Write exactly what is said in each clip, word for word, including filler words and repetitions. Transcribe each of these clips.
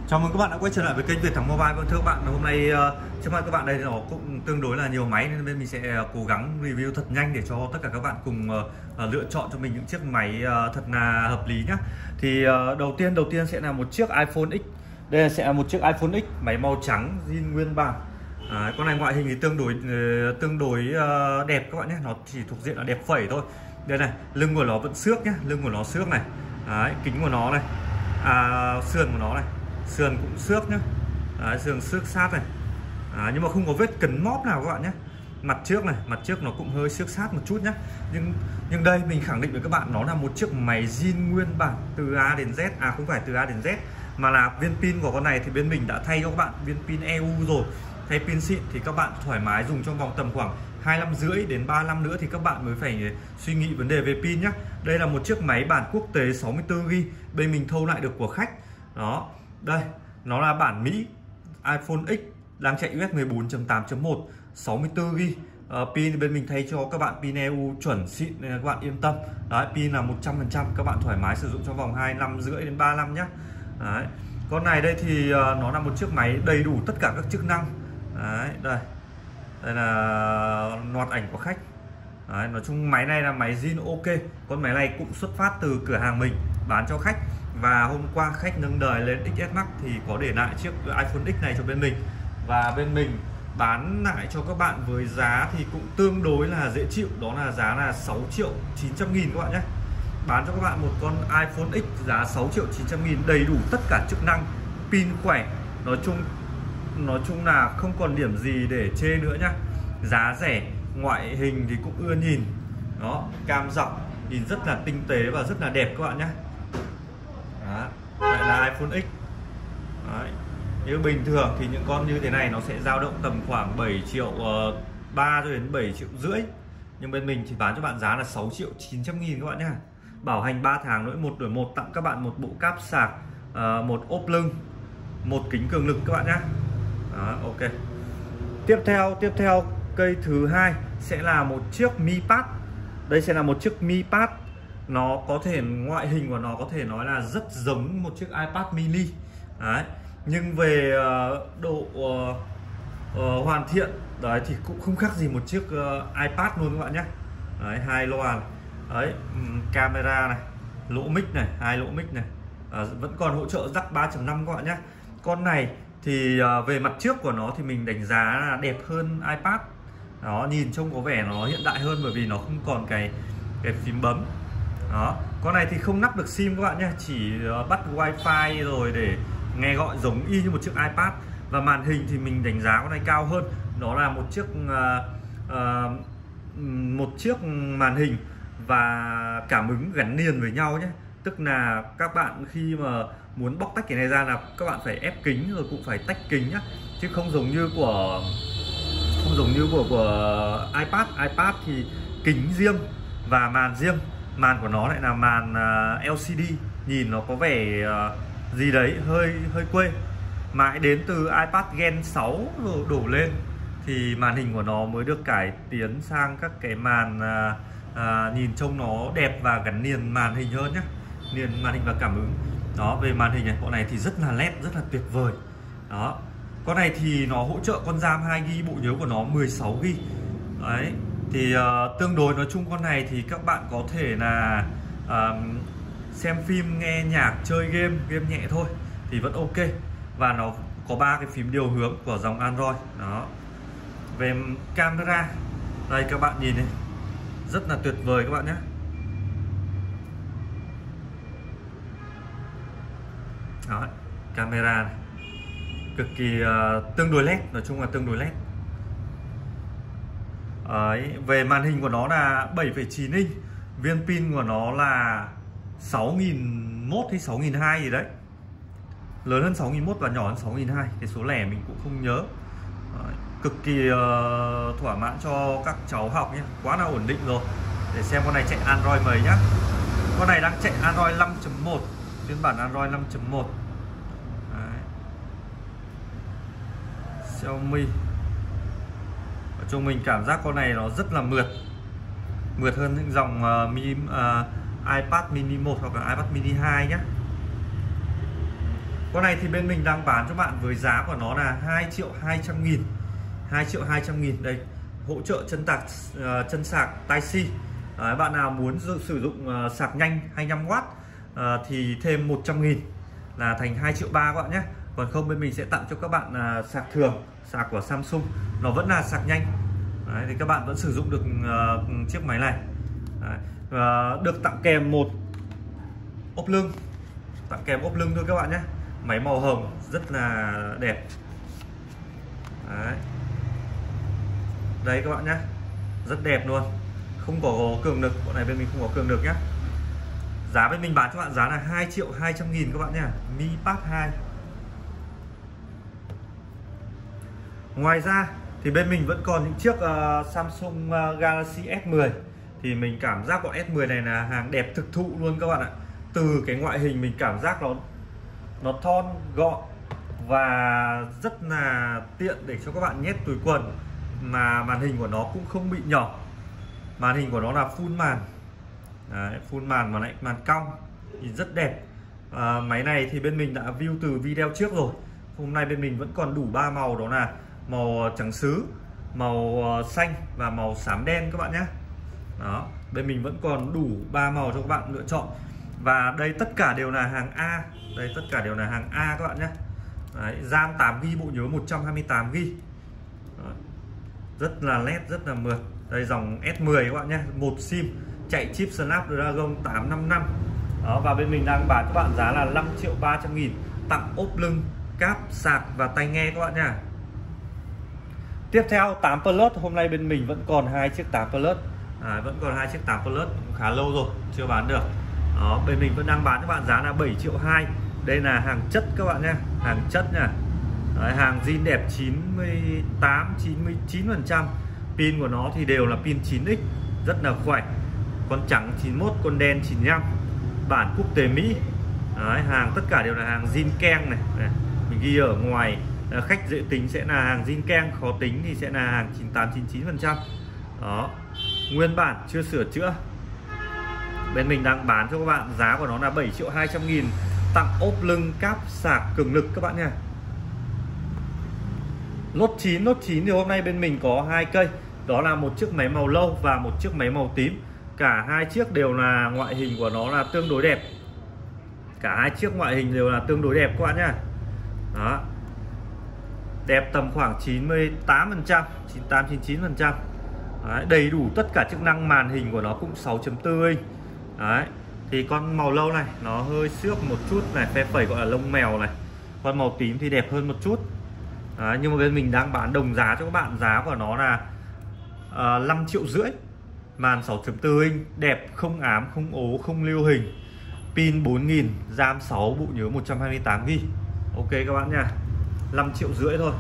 Chào mừng các bạn đã quay trở lại với kênh Việt Thắng Mobile. Vâng thưa các bạn, hôm nay uh, trước mặt các bạn đây nó cũng tương đối là nhiều máy nên bên mình sẽ uh, cố gắng review thật nhanh để cho tất cả các bạn cùng uh, uh, lựa chọn cho mình những chiếc máy uh, thật là hợp lý nhá. Thì uh, đầu tiên đầu tiên sẽ là một chiếc iPhone X. Đây sẽ là một chiếc iPhone X máy màu trắng zin nguyên bản. À, con này ngoại hình thì tương đối uh, tương đối uh, đẹp các bạn nhé, nó chỉ thuộc diện là đẹp phẩy thôi. Đây này, lưng của nó vẫn xước nhá, lưng của nó xước này. Đấy, kính của nó này, à, sườn của nó này, sườn cũng xước nhá. Đấy, sườn xước sát này. À, nhưng mà không có vết cấn móp nào các bạn nhé. Mặt trước này, mặt trước nó cũng hơi xước sát một chút nhá. Nhưng nhưng đây mình khẳng định với các bạn nó là một chiếc máy zin nguyên bản từ A đến Z. À không phải từ A đến Z, mà là viên pin của con này thì bên mình đã thay cho các bạn viên pin e u rồi. Thay pin xịn thì các bạn thoải mái dùng trong vòng tầm khoảng hai năm rưỡi đến ba năm nữa thì các bạn mới phải suy nghĩ vấn đề về pin nhé. Đây là một chiếc máy bản quốc tế sáu mươi tư gi ga bai, bên mình thâu lại được của khách. Đó, đây, nó là bản Mỹ iPhone X đang chạy u ét mười bốn chấm tám chấm một sáu mươi tư gi ga bai. Uh, pin bên mình thay cho các bạn pin e u chuẩn xịn nên các bạn yên tâm. Đấy, pin là một trăm phần trăm, các bạn thoải mái sử dụng trong vòng hai năm rưỡi đến ba năm nhé. Đấy. Con này đây thì uh, nó là một chiếc máy đầy đủ tất cả các chức năng. Đấy, đây. Đây là loạt ảnh của khách. Đấy, nói chung máy này là máy zin ok. Con máy này cũng xuất phát từ cửa hàng mình bán cho khách. Và hôm qua khách nâng đời lên ích ét Max thì có để lại chiếc iPhone X này cho bên mình. Và bên mình bán lại cho các bạn với giá thì cũng tương đối là dễ chịu. Đó là giá là sáu triệu chín trăm nghìn các bạn nhé. Bán cho các bạn một con iPhone X giá sáu triệu chín trăm nghìn, đầy đủ tất cả chức năng, pin khỏe. Nói chung Nói chung là không còn điểm gì để chê nữa nhá. Giá rẻ, ngoại hình thì cũng ưa nhìn. Đó, cam dọc nhìn rất là tinh tế và rất là đẹp các bạn nhé. Đó, lại là iPhone X. Đấy. Như bình thường thì những con như thế này nó sẽ dao động tầm khoảng bảy triệu ba cho đến bảy triệu rưỡi. Nhưng bên mình thì bán cho bạn giá là sáu triệu chín trăm nghìn các bạn nhé. Bảo hành ba tháng đổi một đổi một, tặng các bạn một bộ cáp sạc, một ốp lưng, một kính cường lực các bạn nhé. Đó, ok. Tiếp theo tiếp theo cây thứ hai sẽ là một chiếc Mi Pad. Đây sẽ là một chiếc Mi Pad. Nó có thể ngoại hình của nó có thể nói là rất giống một chiếc iPad mini. Đấy. Nhưng về uh, độ uh, uh, hoàn thiện đấy thì cũng không khác gì một chiếc uh, iPad luôn các bạn nhé. Đấy, hai loa này. Đấy, um, camera này, lỗ mic này, hai lỗ mic này. Uh, vẫn còn hỗ trợ jack ba chấm năm các bạn nhé. Con này thì uh, về mặt trước của nó thì mình đánh giá là đẹp hơn iPad. Đó, nhìn trông có vẻ nó hiện đại hơn bởi vì nó không còn cái cái phím bấm. Đó, con này thì không lắp được sim các bạn nhé, chỉ uh, bắt wifi rồi để nghe gọi giống y như một chiếc iPad. Và màn hình thì mình đánh giá con này cao hơn. Nó là một chiếc uh, uh, một chiếc màn hình và cảm ứng gắn liền với nhau nhé. Tức là các bạn khi mà muốn bóc tách cái này ra là các bạn phải ép kính rồi cũng phải tách kính nhá, chứ không giống như của không giống như của của iPad. iPad thì kính riêng và màn riêng. Màn của nó lại là màn uh, lờ xê đê, nhìn nó có vẻ uh, gì đấy hơi hơi quê. Mãi đến từ iPad Gen sáu rồi đổ lên thì màn hình của nó mới được cải tiến sang các cái màn uh, uh, nhìn trông nó đẹp và gắn liền màn hình hơn nhé, liền màn hình và cảm ứng. Đó, về màn hình này, con này thì rất là nét, rất là tuyệt vời. Đó, con này thì nó hỗ trợ con RAM hai gi ga bai, bộ nhớ của nó mười sáu gi ga bai. Đấy, thì uh, tương đối nói chung con này thì các bạn có thể là uh, xem phim, nghe nhạc, chơi game, game nhẹ thôi thì vẫn ok. Và nó có ba cái phím điều hướng của dòng Android. Đó. Về camera, đây các bạn nhìn này, rất là tuyệt vời các bạn nhé. Đó, camera này. Cực kỳ uh, tương đối led, nói chung là tương đối led. Đấy, về màn hình của nó là bảy phẩy chín inch, viên pin của nó là sáu nghìn mốt hay sáu nghìn hai gì đấy, lớn hơn sáu nghìn mốt và nhỏ hơn sáu nghìn hai, cái số lẻ mình cũng không nhớ. Đấy, cực kỳ uh, thỏa mãn cho các cháu học nhé, quá là ổn định rồi. Để xem con này chạy Android mấy nhá. Con này đang chạy Android năm chấm một, phiên bản Android năm chấm một. Xiaomi. Nói chung mình cảm giác con này nó rất là mượt, mượt hơn những dòng uh, mi, uh, iPad mini một hoặc là iPad mini hai nhé. Con này thì bên mình đang bán cho bạn với giá của nó là hai triệu hai trăm nghìn. hai triệu hai trăm nghìn. Đây, hỗ trợ chân tạc uh, chân sạc Type-C. Đấy, bạn nào muốn sử dụng uh, sạc nhanh hai mươi lăm oát uh, thì thêm một trăm nghìn là thành hai triệu ba các bạn nhé. Còn không bên mình sẽ tặng cho các bạn uh, sạc thường, sạc của Samsung, nó vẫn là sạc nhanh. Đấy, thì các bạn vẫn sử dụng được uh, chiếc máy này. Đấy, uh, được tặng kèm một ốp lưng, tặng kèm ốp lưng thôi các bạn nhé. Máy màu hồng rất là đẹp. Đấy. Đây các bạn nhé, rất đẹp luôn, không có cường lực, con này bên mình không có cường lực nhé. Giá bên mình bán cho bạn giá là hai triệu hai trăm nghìn các bạn nhé. Mi Pad hai. Ngoài ra thì bên mình vẫn còn những chiếc uh, Samsung uh, Galaxy S mười. Thì mình cảm giác con S mười này là hàng đẹp thực thụ luôn các bạn ạ. Từ cái ngoại hình mình cảm giác nó nó thon gọn và rất là tiện để cho các bạn nhét túi quần, mà màn hình của nó cũng không bị nhỏ. Màn hình của nó là full màn. Đấy, full màn mà lại màn cong thì rất đẹp. À, máy này thì bên mình đã view từ video trước rồi. Hôm nay bên mình vẫn còn đủ ba màu, đó là màu trắng sứ, màu xanh và màu xám đen các bạn nhé. Đó, bên mình vẫn còn đủ ba màu cho các bạn lựa chọn. Và đây tất cả đều là hàng A. Đây tất cả đều là hàng A các bạn nhé. Đấy, RAM tám gi ga bai, bộ nhớ một trăm hai mươi tám gi ga bai. Rất là nét, rất là mượt. Đây dòng S mười các bạn nhé, một sim, chạy chip Snapdragon tám năm năm. Đó, và bên mình đang bán các bạn giá là năm triệu ba trăm nghìn, tặng ốp lưng, cáp, sạc và tai nghe các bạn nha. Tiếp theo tám Plus, hôm nay bên mình vẫn còn hai chiếc tám Plus. À, vẫn còn hai chiếc tám Plus, cũng khá lâu rồi chưa bán được. Đó, bên mình vẫn đang bán cho bạn giá là bảy triệu hai. Đây là hàng chất các bạn nhé, hàng chất nha. Đấy, hàng zin đẹp chín mươi tám chín mươi chín phần trăm. Pin của nó thì đều là pin chín x, rất là khỏe. Con trắng chín mươi mốt, con đen chín mươi lăm. Bản quốc tế Mỹ. Đấy, hàng tất cả đều là hàng zin keng này. Đây, mình ghi ở ngoài, khách dễ tính sẽ là hàng zin keng, khó tính thì sẽ là hàng chín mươi tám chín mươi chín phần trăm. Đó, nguyên bản chưa sửa chữa. Bên mình đang bán cho các bạn giá của nó là bảy triệu hai trăm nghìn, tặng ốp lưng, cáp, sạc cường lực các bạn nha. Lốt chín, lốt chín thì hôm nay bên mình có hai cây. Đó là một chiếc máy màu lâu và một chiếc máy màu tím. Cả hai chiếc đều là ngoại hình của nó là tương đối đẹp. Cả hai chiếc ngoại hình đều là tương đối đẹp các bạn nhá. Đó, đẹp tầm khoảng chín mươi tám phần trăm, chín mươi tám chín mươi chín phần trăm. Đấy, đầy đủ tất cả chức năng, màn hình của nó cũng sáu chấm bốn inch. Đấy, thì con màu lâu này nó hơi xước một chút này, phe phẩy gọi là lông mèo này. Con màu tím thì đẹp hơn một chút. Đấy, nhưng mà bên mình đang bán đồng giá cho các bạn, giá của nó là uh, năm triệu rưỡi. Màn sáu chấm bốn inch, đẹp, không ám, không ố, không lưu hình. Pin bốn nghìn, RAM sáu, bộ nhớ một trăm hai mươi tám gi ga bai. Ok các bạn nha, năm triệu rưỡi thôi.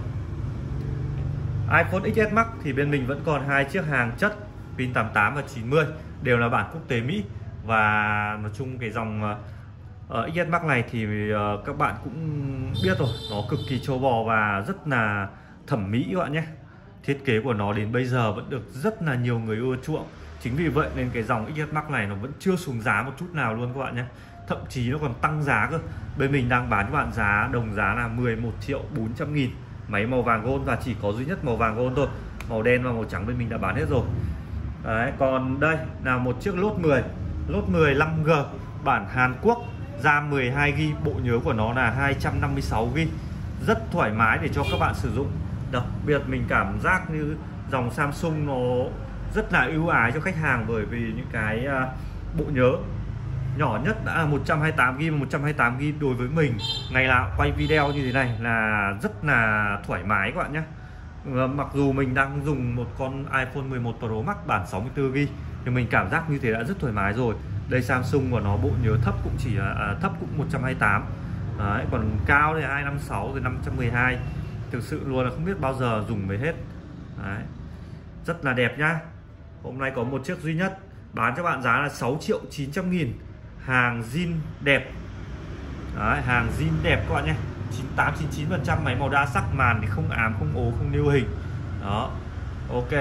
iPhone ích ét Max thì bên mình vẫn còn hai chiếc hàng chất, pin tám mươi tám và chín mươi, đều là bản quốc tế Mỹ. Và nói chung cái dòng uh, ích ét Max này thì uh, các bạn cũng biết rồi, nó cực kỳ trâu bò và rất là thẩm mỹ các bạn nhé. Thiết kế của nó đến bây giờ vẫn được rất là nhiều người ưa chuộng. Chính vì vậy nên cái dòng ích ét Max này nó vẫn chưa xuống giá một chút nào luôn các bạn nhé. Thậm chí nó còn tăng giá cơ. Bên mình đang bán cho bạn giá đồng giá là mười một triệu bốn trăm nghìn. Máy màu vàng gold và chỉ có duy nhất màu vàng gold thôi. Màu đen và màu trắng bên mình đã bán hết rồi. Đấy, còn đây là một chiếc lốt mười. Lốt mười năm G bản Hàn Quốc, RAM mười hai gi ga bai, bộ nhớ của nó là hai trăm năm mươi sáu gi ga bai. Rất thoải mái để cho các bạn sử dụng. Đặc biệt mình cảm giác như dòng Samsung nó rất là ưu ái cho khách hàng, bởi vì những cái bộ nhớ nhỏ nhất đã là một trăm hai mươi tám gi ga bai, một trăm hai mươi tám gi ga bai đối với mình ngày nào quay video như thế này là rất là thoải mái các bạn nhé. Mặc dù mình đang dùng một con iPhone mười một Pro Max bản sáu mươi tư gi ga bai thì mình cảm giác như thế đã rất thoải mái rồi. Đây Samsung của nó bộ nhớ thấp cũng chỉ là à, thấp cũng một trăm hai mươi tám. Đấy, còn cao thì hai trăm năm mươi sáu rồi năm trăm mười hai. Thực sự luôn là không biết bao giờ dùng mới hết. Đấy, rất là đẹp nhá. Hôm nay có một chiếc duy nhất, bán cho bạn giá là sáu triệu chín trăm nghìn. Hàng zin đẹp. Đấy, hàng zin đẹp các bạn nhé, chín mươi tám chín mươi chín phần trăm, máy màu đa sắc, màn thì không ám, không ố, không lưu hình. Đó, ok.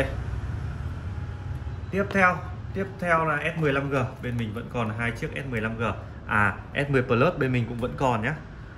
Tiếp theo, tiếp theo là S mười lăm G. Bên mình vẫn còn hai chiếc S mười lăm G. À, S mười Plus bên mình cũng vẫn còn nhé.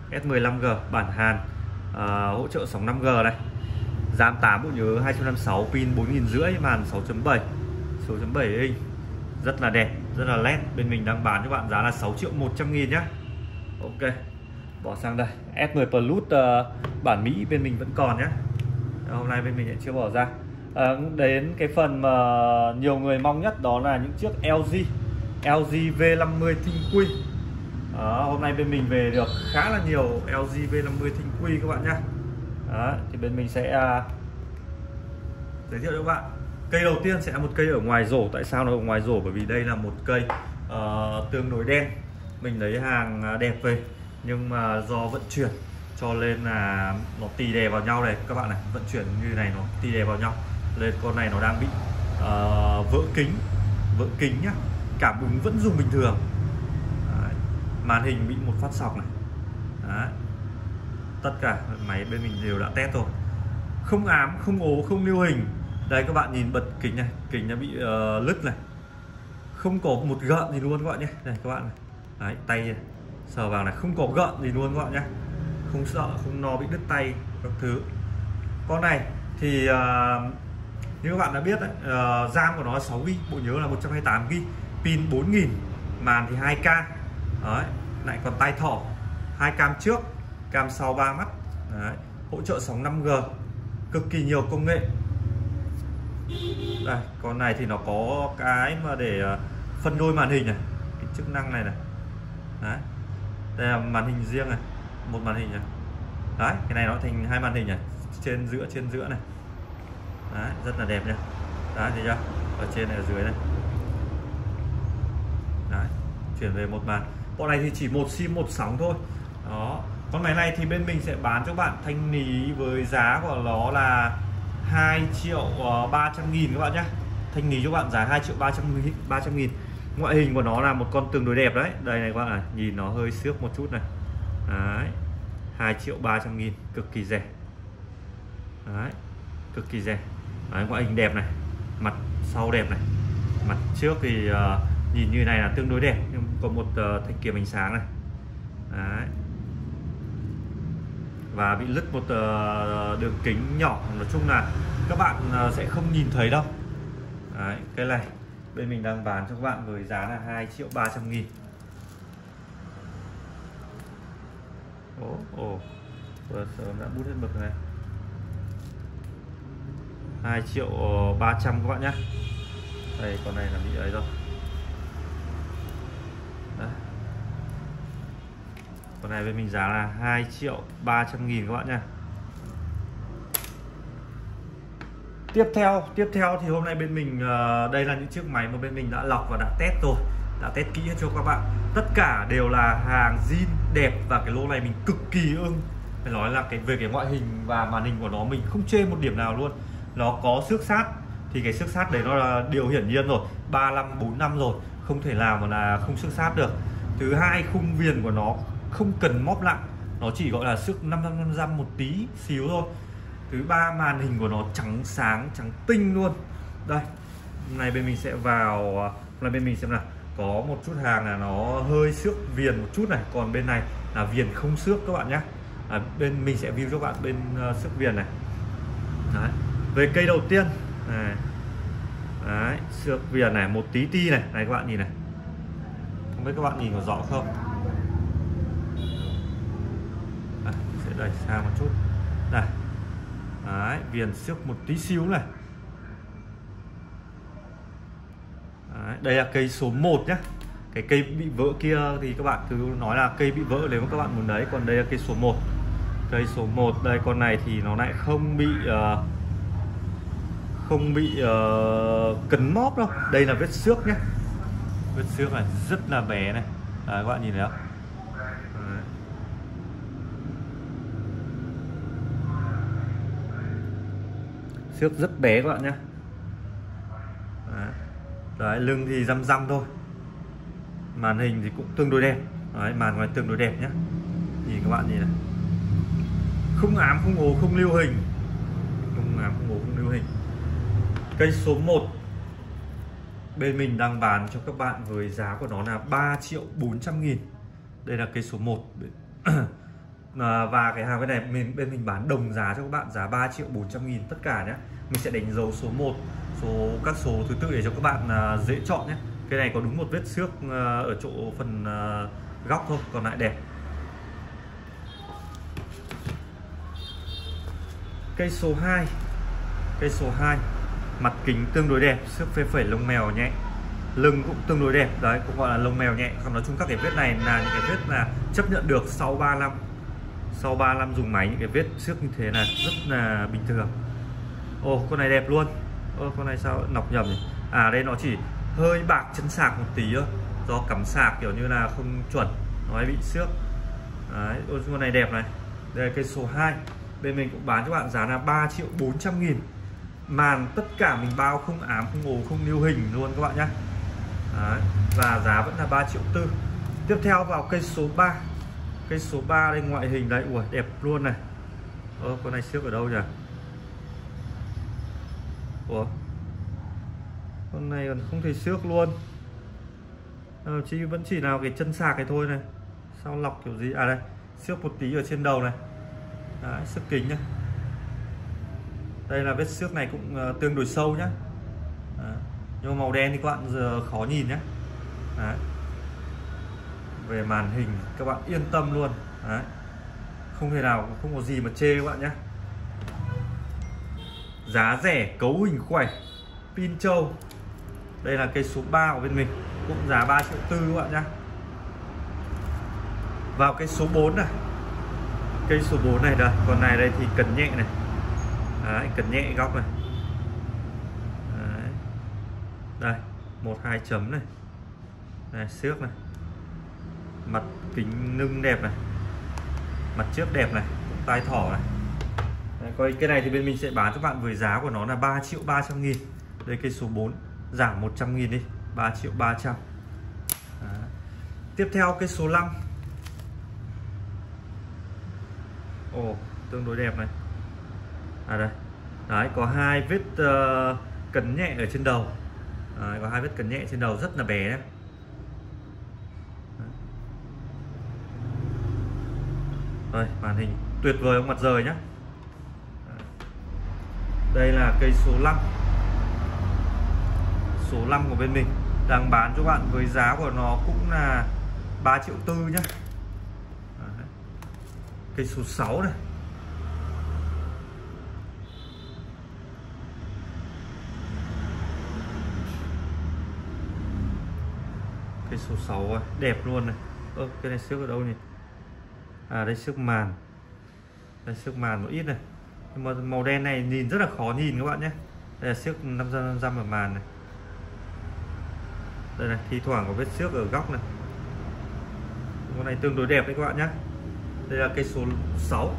S mười lăm G bản Hàn, à, hỗ trợ sóng năm G này, RAM tám, bộ nhớ hai trăm năm mươi sáu, pin bốn nghìn rưỡi, màn sáu chấm bảy, sáu chấm bảy inch, rất là đẹp, rất là nét. Bên mình đang bán cho bạn giá là sáu triệu một trăm nghìn nhá. Ok, bỏ sang đây S mười Plus uh, bản Mỹ bên mình vẫn còn nhé. Hôm nay bên mình lại chưa bỏ ra. À, đến cái phần mà nhiều người mong nhất đó là những chiếc L G L G V năm mươi ThinQ. Đó, hôm nay bên mình về được khá là nhiều L G V năm mươi ThinQ các bạn nhé. Đó, thì bên mình sẽ uh, giới thiệu cho các bạn. Cây đầu tiên sẽ là một cây ở ngoài rổ. Tại sao nó ở ngoài rổ? Bởi vì đây là một cây uh, tương đối đen. Mình lấy hàng đẹp về nhưng mà do vận chuyển cho nên là nó tì đè vào nhau này các bạn này, vận chuyển như này nó tì đè vào nhau nên con này nó đang bị uh, vỡ kính, vỡ kính nhá. Cảm ứng vẫn dùng bình thường. Đấy. Màn hình bị một phát sọc này. Đấy. Tất cả máy bên mình đều đã test rồi, không ám, không ố, không lưu hình. Đây các bạn nhìn bật kính này, kính nó bị uh, lứt này, không có một gợn gì luôn các bạn nhé. Đây các bạn này. Đấy, tay sờ vào này không có gợn gì luôn các bạn nhé, không sợ, không no bị đứt tay các thứ. Con này thì uh, như các bạn đã biết đấy, uh, RAM của nó là sáu gi ga bai, bộ nhớ là một trăm hai mươi tám gi ga bai, pin bốn nghìn, màn thì hai K. Đấy, lại còn tai thỏ, hai cam trước, cam sau ba mắt. Đấy, hỗ trợ sóng năm G, cực kỳ nhiều công nghệ. Đây, con này thì nó có cái mà để uh, phân đôi màn hình này, cái chức năng này này. Đấy, đây là màn hình riêng này, một màn hình này. Đấy, cái này nó thành hai màn hình này, trên giữa trên giữa này. Đấy, rất là đẹp nha. Đấy, thấy chưa? Ở trên này, ở dưới này. Đấy, chuyển về một màn. Bọn này thì chỉ một sim một sóng thôi. Đó, con máy này thì bên mình sẽ bán cho bạn thanh lý với giá của nó là hai triệu ba trăm nghìn các bạn nhé. Thanh lý cho bạn giá hai triệu ba trăm nghìn. Ngoại hình của nó là một con tương đối đẹp đấy. Đây này các bạn này, nhìn nó hơi xước một chút này. Đấy, hai triệu ba trăm nghìn, cực kỳ rẻ. Đấy, cực kỳ rẻ. Đấy, ngoại hình đẹp này, mặt sau đẹp này, mặt trước thì uh, nhìn như này là tương đối đẹp, nhưng có một uh, thanh kiếm ánh sáng này. Đấy, và bị lứt một uh, đường kính nhỏ. Nói chung là các bạn uh, sẽ không nhìn thấy đâu. Đấy, cái này bên mình đang bán cho các bạn với giá là hai triệu ba trăm nghìn. Ồ, ồ, vừa sớm đã bút hết mực này. hai triệu ba trăm các bạn nhé. Đây, con này là bị ấy rồi. Đấy. Con này bên mình giá là hai triệu ba trăm nghìn các bạn nha. Tiếp theo, tiếp theo thì hôm nay bên mình uh, đây là những chiếc máy mà bên mình đã lọc và đã test rồi, đã test kỹ hết cho các bạn. Tất cả đều là hàng zin đẹp và cái lô này mình cực kỳ ưng. Phải nói là cái về cái ngoại hình và màn hình của nó mình không chê một điểm nào luôn. Nó có xước sát thì cái xước sát đấy nó là điều hiển nhiên rồi, ba năm bốn năm rồi, không thể nào mà là không xước sát được. Thứ hai, khung viền của nó không cần móp lại, nó chỉ gọi là xước năm mươi lăm một tí xíu thôi. Thứ ba, màn hình của nó trắng sáng, trắng tinh luôn. Đây, hôm nay bên mình sẽ vào, hôm nay bên mình xem nào, có một chút hàng là nó hơi xước viền một chút này, còn bên này là viền không xước các bạn nhé. À, bên mình sẽ view cho các bạn bên uh, xước viền này. Đấy. Về cây đầu tiên này. Đấy, xước viền này một tí ti này, này các bạn nhìn này. Không biết các bạn nhìn có rõ không? À, sẽ đẩy xa một chút. Đây. Đấy, viền xước một tí xíu này. Đấy, đây là cây số một nhé. Cái cây bị vỡ kia thì các bạn cứ nói là cây bị vỡ nếu mà các bạn muốn đấy. Còn đây là cây số một. Cây số một, đây con này thì nó lại không bị uh, không bị uh, cấn móp đâu. Đây là vết xước nhé. Vết xước này rất là bé này. Đấy, các bạn nhìn thấy không? Đấy. Xước rất bé các bạn nhé. Đấy. Đấy, lưng thì răm răm thôi. Màn hình thì cũng tương đối đẹp. Đấy, màn ngoài tương đối đẹp nhé. Nhìn các bạn nhìn này, không ám, không ố, không lưu hình. Không ám, không ố, không lưu hình. Cây số một bên mình đang bán cho các bạn với giá của nó là ba triệu bốn trăm nghìn. Đây là cây số một. à, và cái hàng bên này mình bên mình bán đồng giá cho các bạn, giá ba triệu bốn trăm nghìn tất cả nhé. Mình sẽ đánh dấu số một, số các số thứ tự để cho các bạn à, dễ chọn nhé. Cái này có đúng một vết xước à, ở chỗ phần à, góc thôi, còn lại đẹp. Cây số hai, cây số hai mặt kính tương đối đẹp, xước phê phẩy lông mèo nhẹ, lưng cũng tương đối đẹp đấy, cũng gọi là lông mèo nhẹ. Còn nói chung các cái vết này là những cái vết là chấp nhận được sau ba năm, sau ba năm dùng máy, những cái vết xước như thế này rất là bình thường. Ồ, con này đẹp luôn. Ô, con này sao nọc nhầm nhỉ? À đây nó chỉ hơi bạc chân sạc một tí thôi, do cắm sạc kiểu như là không chuẩn, nó hay bị xước đấy. Ô, con này đẹp này. Đây là cây số hai, bên mình cũng bán cho bạn giá là ba triệu bốn trăm nghìn. Màn tất cả mình bao không ám, không ổ, không lưu hình luôn các bạn nhé. Đấy. Và giá vẫn là ba triệu tư. Tiếp theo vào cây số ba. Cây số ba đây, ngoại hình đấy, ui đẹp luôn này. Ơ, con này xước ở đâu nhỉ? Ủa, con này còn không thể xước luôn. À, chỉ vẫn chỉ nào cái chân sạc cái thôi này. Sao lọc kiểu gì? À đây, xước một tí ở trên đầu này. Đấy, xước kính nhá. Đây là vết xước này cũng uh, tương đối sâu nhá. Đấy. Nhưng màu đen thì các bạn giờ khó nhìn nhé. Đấy. Về màn hình các bạn yên tâm luôn. Đấy. Không thể nào, không có gì mà chê các bạn nhé. Giá rẻ, cấu hình khỏe, pin trâu. Đây là cây số ba của bên mình, cũng giá ba triệu tư các bạn nhé. Vào cây số bốn này. Cây số bốn này đây, còn này đây thì cần nhẹ này. Đấy, cần nhẹ góc này. Đấy. Đây, một hai chấm này. Đây, xước này. Mặt kính nâng đẹp này. Mặt trước đẹp này, tai thỏ này. Đấy, coi cái này thì bên mình sẽ bán cho bạn với giá của nó là ba triệu ba trăm nghìn. Đây cây số bốn, giảm một trăm nghìn đi, ba triệu ba trăm. Đấy. Tiếp theo cây số năm. Ồ, tương đối đẹp này. À đây. Đấy, có hai vết uh, cấn nhẹ ở trên đầu. Đấy, có hai vết cấn nhẹ trên đầu rất là bé đấy. Đây, màn hình tuyệt vời ông mặt rời nhá. Đây là cây số năm. Số năm của bên mình đang bán cho bạn với giá của nó cũng là ba triệu tư nhá. Đấy. Cây số sáu này. Cây số sáu đẹp luôn này. Ơ, cái này xước ở đâu nhỉ? À đây xước màn. Đây xước màn một ít này. Nhưng mà màu đen này nhìn rất là khó nhìn các bạn nhé. Đây là xước năm trăm năm trăm ở màn này. Đây này, thi thoảng có vết xước ở góc này. Con này tương đối đẹp đấy các bạn nhé. Đây là cây số sáu.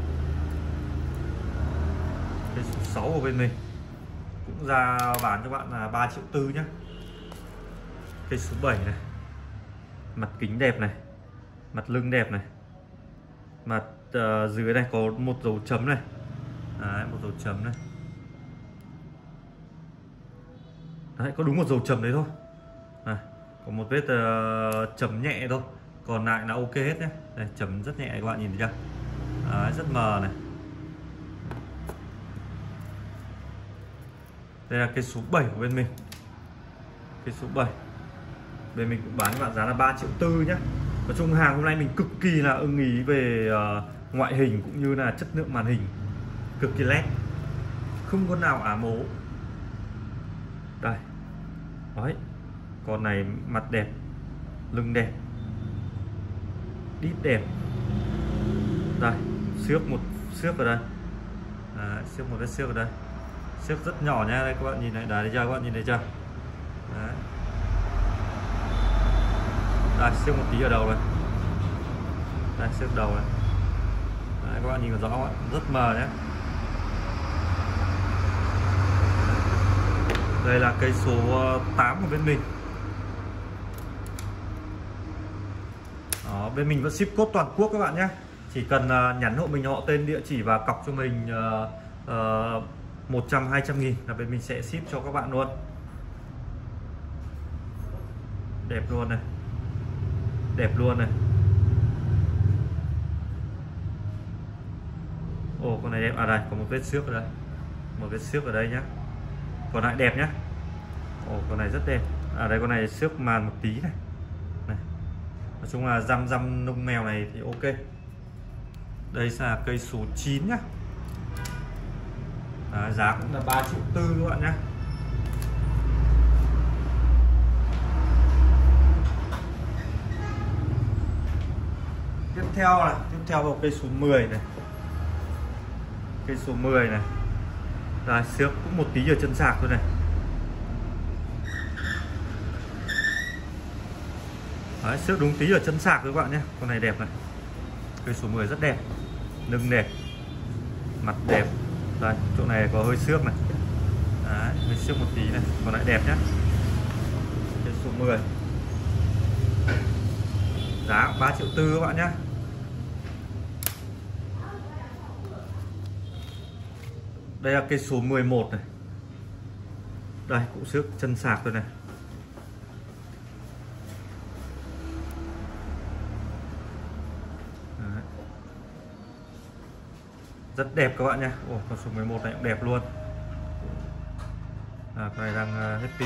Cây số sáu của bên mình cũng ra bán cho bạn là ba triệu tư nhé. Cây số bảy này. Mặt kính đẹp này, mặt lưng đẹp này, mặt uh, dưới này có một dấu chấm này. Đấy, một dấu chấm này. Đấy, có đúng một dấu chấm đấy thôi. À, có một vết uh, chấm nhẹ thôi, còn lại là ok hết nhé. Đây, chấm rất nhẹ các bạn nhìn thấy chưa? Đấy, rất mờ này. Đây là cây số bảy của bên mình. Cây số bảy bên mình cũng bán các bạn giá là ba triệu tư nhé. Nói chung hàng hôm nay mình cực kỳ là ưng ý về uh, ngoại hình cũng như là chất lượng màn hình, cực kỳ nét, không có nào ả mố. Đây. Đấy. Con này mặt đẹp, lưng đẹp, đít đẹp. Đây, xước một xước ở đây. Đấy, xước một vết xước ở đây. Xước rất nhỏ nha, đây các bạn nhìn này, đấy chưa, các bạn nhìn thấy chưa? Đấy. Đây, xước một tí ở đầu này. Đây, xước đầu này. Đấy, các bạn nhìn rõ không ạ? Rất mờ nhé. Đây là cây số tám của bên mình. Đó, bên mình vẫn ship code toàn quốc các bạn nhé. Chỉ cần uh, nhắn hộ mình họ tên, địa chỉ và cọc cho mình uh, uh, một trăm hai trăm nghìn là bên mình sẽ ship cho các bạn luôn. Đẹp luôn này. Đẹp luôn này. Ồ, con này đẹp. À đây có một vết xước ở đây, một vết xước ở đây nhá, còn lại đẹp nhá. Ồ, con này rất đẹp. À đây, con này xước màn một tí này, này. Nói chung là răm răm nung mèo này thì ok. Đây là cây số chín nhá. Đấy, giá cũng là ba triệu tư các bạn nhá. Tiếp theo là tiếp theo vào cây số mười này. Cây số mười này. Đây, xước cũng một tí ở chân sạc thôi này. Đấy, xước đúng tí ở chân sạc các bạn nhé. Con này đẹp này. Cây số mười rất đẹp. Lưng đẹp, mặt đẹp. Đây, chỗ này có hơi xước này. Đấy, hơi xước một tí này, còn lại đẹp nhá. Cây số mười. Giá ba triệu tư các bạn nhé. Đây là cây số mười một này. Đây cũng xước chân sạc thôi này. Đấy. Rất đẹp các bạn nha. Ồ, con số mười một này cũng đẹp luôn. À, con này đang uh, hết pin.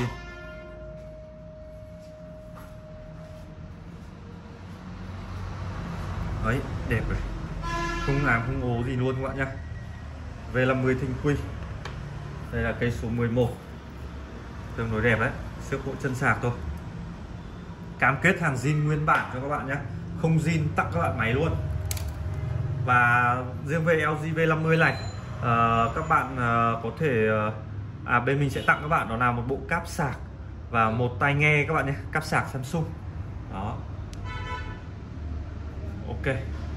Đấy, đẹp rồi. Không làm không ố gì luôn các bạn nhá. V năm mươi Thinh Quy. Đây là cây số mười một. Tương đối đẹp đấy, xước bộ chân sạc thôi. Cam kết hàng zin nguyên bản cho các bạn nhé, không zin tặng các bạn máy luôn. Và riêng về lờ giê V năm mươi này, uh, các bạn uh, có thể uh, à bên mình sẽ tặng các bạn đó là một bộ cáp sạc và một tai nghe các bạn nhé, cáp sạc Samsung. Đó. Ok.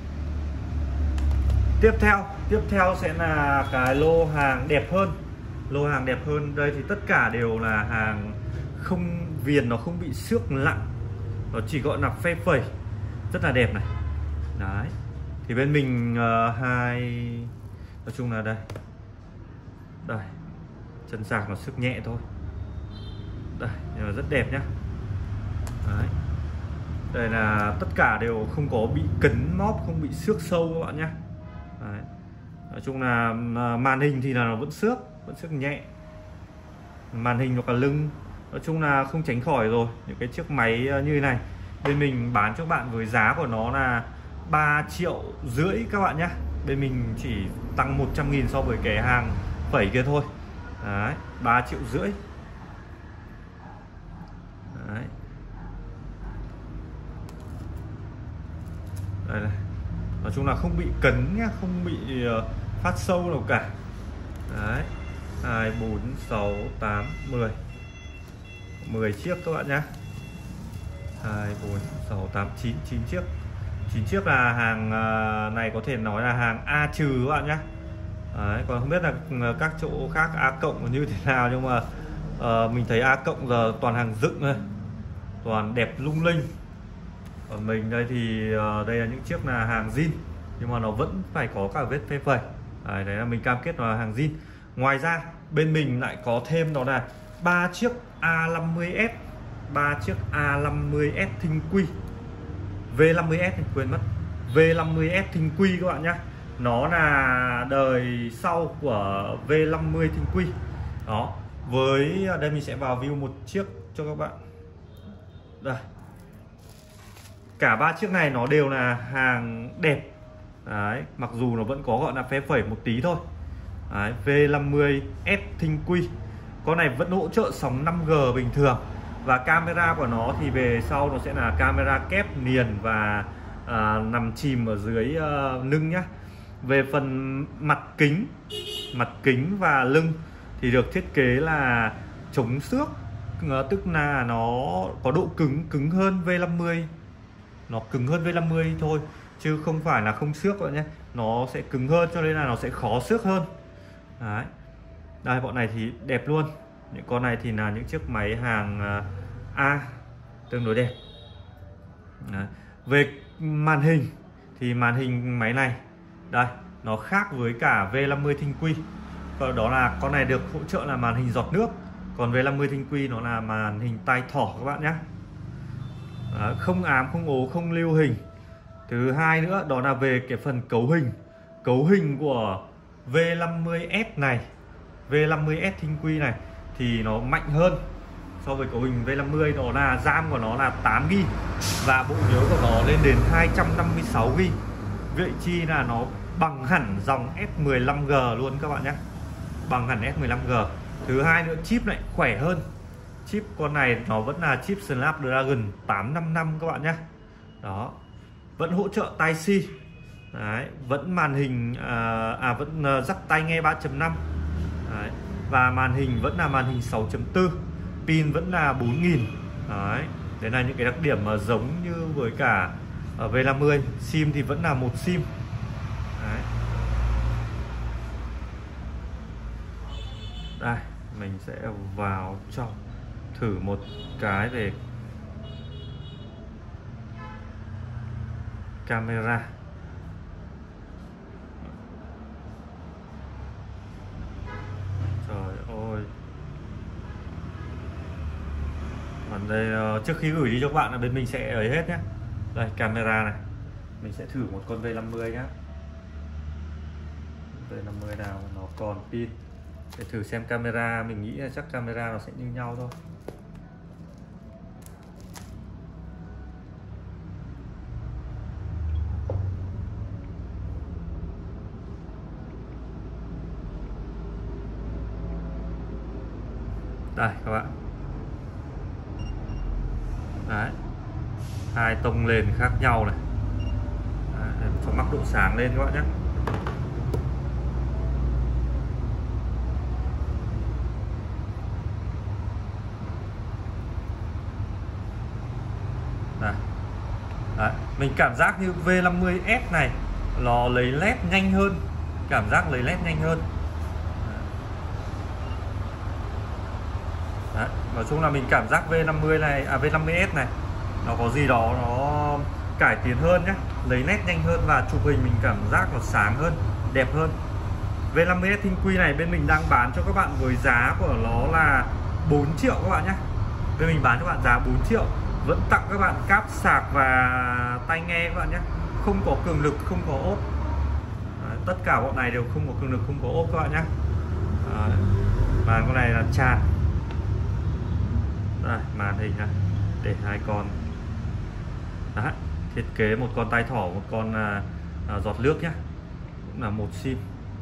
Tiếp theo, tiếp theo sẽ là cái lô hàng đẹp hơn. Lô hàng đẹp hơn đây thì tất cả đều là hàng không viền, nó không bị xước nặng, nó chỉ gọi là phe phẩy, rất là đẹp này. Đấy, thì bên mình uh, hai nói chung là đây, đây chân sạc nó xước nhẹ thôi, đây nhưng mà rất đẹp nhá. Đấy, đây là tất cả đều không có bị cấn móp, không bị xước sâu các bạn nhé. Đấy. Nói chung là màn hình thì là nó vẫn xước, vẫn xước nhẹ, màn hình hoặc là lưng, nói chung là không tránh khỏi rồi. Những cái chiếc máy như thế này bên mình bán cho bạn với giá của nó là ba triệu rưỡi các bạn nhé. Bên mình chỉ tăng một trăm nghìn so với cái hàng phẩy kia thôi. Đấy, ba triệu rưỡi. Đấy. Đây này, nói chung là không bị cấn nhá, không bị uh, phát sâu nào cả. Đấy, hai, bốn, sáu, tám, mười mười chiếc các bạn nhé. Hai, bốn, sáu, tám, chín, chín chiếc. chín chiếc là hàng uh, này có thể nói là hàng A trừ các bạn nhé. Đấy, còn không biết là các chỗ khác A cộng như thế nào, nhưng mà uh, mình thấy A cộng giờ toàn hàng dựng thôi, toàn đẹp lung linh. Ở mình đây thì uh, đây là những chiếc là hàng zin, nhưng mà nó vẫn phải có cả vết phê phẩy. Đấy, đấy là mình cam kết là hàng zin. Ngoài ra bên mình lại có thêm đó là ba chiếc A năm mươi S, ba chiếc A năm mươi S Thinh Quy. V năm mươi S thì quên mất, V năm mươi S Thinh Quy các bạn nhé. Nó là đời sau của V năm mươi Thinh Quy. Đó, với đây mình sẽ vào view một chiếc cho các bạn. Đây, cả ba chiếc này nó đều là hàng đẹp. Đấy, mặc dù nó vẫn có gọi là phe phẩy một tí thôi. Đấy, V năm mươi S Thinh Quy. Con này vẫn hỗ trợ sóng năm G bình thường. Và camera của nó thì về sau nó sẽ là camera kép niền và à, nằm chìm ở dưới à, lưng nhá. Về phần mặt kính, mặt kính và lưng thì được thiết kế là chống xước, tức là nó có độ cứng cứng hơn V năm mươi, nó cứng hơn V năm mươi thôi chứ không phải là không xước các bạn nhé. Nó sẽ cứng hơn cho nên là nó sẽ khó xước hơn. Đấy, đây bọn này thì đẹp luôn. Những con này thì là những chiếc máy hàng A tương đối đẹp. Đấy. Về màn hình thì màn hình máy này đây nó khác với cả V năm mươi Thinh Quy. Đó là con này được hỗ trợ là màn hình giọt nước, còn V năm mươi Thinh Quy nó là màn hình tai thỏ các bạn nhé. Đấy, không ám, không ố, không lưu hình. Thứ hai nữa đó là về cái phần cấu hình. Cấu hình của V năm mươi S này, V năm mươi S Thinh Quy này thì nó mạnh hơn so với cấu hình V năm mươi. Nó là RAM của nó là tám gi ga bai và bộ nhớ của nó lên đến hai trăm năm mươi sáu gi ga bai. Vậy chi là nó bằng hẳn dòng S mười lăm G luôn các bạn nhé, bằng hẳn S mười lăm G. Thứ hai nữa, chip lại khỏe hơn. Chip con này nó vẫn là chip Snapdragon tám năm năm các bạn nhé. Đó, vẫn hỗ trợ Tai-C. Đấy, vẫn màn hình à, à vẫn uh, dắt tai nghe ba chấm năm. Đấy, và màn hình vẫn là màn hình sáu chấm bốn, pin vẫn là bốn nghìn. Đấy, đấy là những cái đặc điểm mà giống như với cả uh, V năm mươi. Sim thì vẫn là một sim. Đấy. Đây, mình sẽ vào trong thử một cái về camera. Trời ơi. Còn đây, trước khi gửi đi cho các bạn là bên mình sẽ ấy hết nhé. Đây, camera này. Mình sẽ thử một con V năm mươi nhé. V năm mươi nào nó còn pin. Để thử xem camera, mình nghĩ là chắc camera nó sẽ như nhau thôi. Đây các bạn. Đấy, hai tông nền khác nhau này. Đấy, cho mắc độ sáng lên các bạn nhé. Đây. Đấy, mình cảm giác như V năm mươi S này nó lấy led nhanh hơn, cảm giác lấy led nhanh hơn. Đấy, nói chung là mình cảm giác V năm mươi này, à V năm mươi S này nó có gì đó nó cải tiến hơn nhé, lấy nét nhanh hơn và chụp hình mình cảm giác nó sáng hơn, đẹp hơn. V năm mươi S Thinh Quy này bên mình đang bán cho các bạn với giá của nó là bốn triệu các bạn nhé. Bên mình bán cho các bạn giá bốn triệu, vẫn tặng các bạn cáp sạc và tai nghe các bạn nhé, không có cường lực, không có ốp. Đấy, tất cả bọn này đều không có cường lực, không có ốp các bạn nhé. Đấy, màn con này là tràn. Đây, màn hình này để hai con. Đấy, thiết kế một con tai thỏ, một con à, à, giọt nước nhé, cũng là một sim.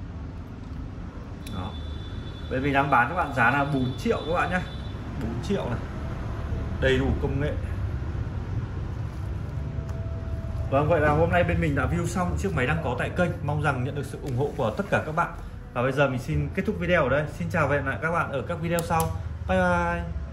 Đó, bên mình đang bán các bạn giá là bốn triệu các bạn nhé, bốn triệu này, đầy đủ công nghệ. Vâng, vậy là hôm nay bên mình đã review xong chiếc máy đang có tại kênh, mong rằng nhận được sự ủng hộ của tất cả các bạn. Và bây giờ mình xin kết thúc video ở đây. Xin chào và hẹn gặp lại các bạn ở các video sau. Bye bye.